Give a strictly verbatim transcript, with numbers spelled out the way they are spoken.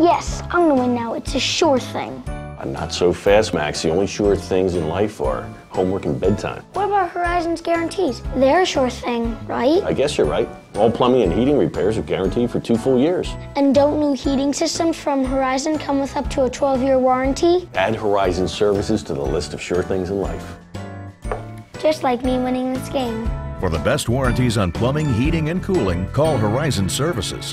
Yes, I'm gonna win now. It's a sure thing. Not so fast, Max. The only sure things in life are homework and bedtime. What about Horizon's guarantees? They're a sure thing, right? I guess you're right. All plumbing and heating repairs are guaranteed for two full years. And don't new heating systems from Horizon come with up to a twelve-year warranty? Add Horizon services to the list of sure things in life. Just like me winning this game. For the best warranties on plumbing, heating, and cooling, call Horizon Services.